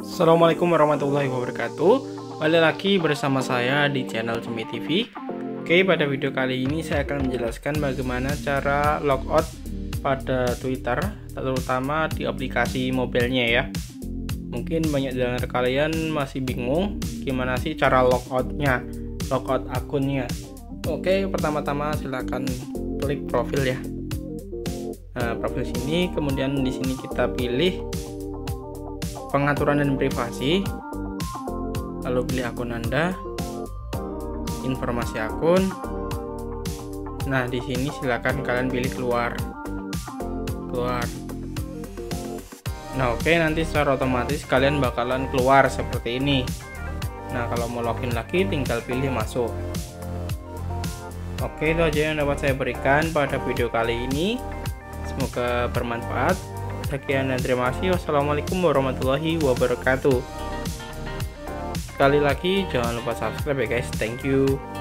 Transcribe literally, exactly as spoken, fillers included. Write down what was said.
Assalamualaikum warahmatullahi wabarakatuh. Kembali lagi bersama saya di channel Cemi T V. Oke, pada video kali ini saya akan menjelaskan bagaimana cara logout pada Twitter, terutama di aplikasi mobilnya ya. Mungkin banyak di antara kalian masih bingung gimana sih cara logoutnya, logout akunnya. Oke, pertama-tama silakan klik profil ya. Nah, profil sini, kemudian di sini kita pilih pengaturan dan privasi, lalu pilih akun Anda, informasi akun. Nah, di sini silakan kalian pilih keluar, keluar. Nah, oke, nanti secara otomatis kalian bakalan keluar seperti ini. Nah, kalau mau login lagi, tinggal pilih masuk. Oke, itu aja yang dapat saya berikan pada video kali ini. Semoga bermanfaat. Sekian dan terima kasih. Wassalamualaikum warahmatullahi wabarakatuh. Sekali lagi jangan lupa subscribe ya guys. Thank you.